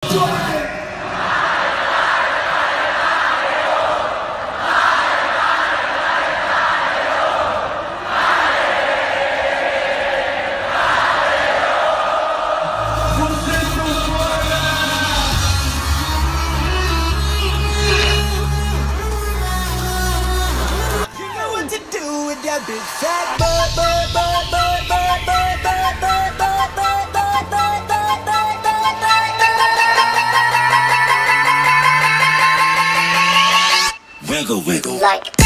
Big fat bird, bird, bird, bird, bird, bird, bird, bird, bird, bird, bird, bird, bird, bird, bird, bird, bird. Wiggle, wiggle. Like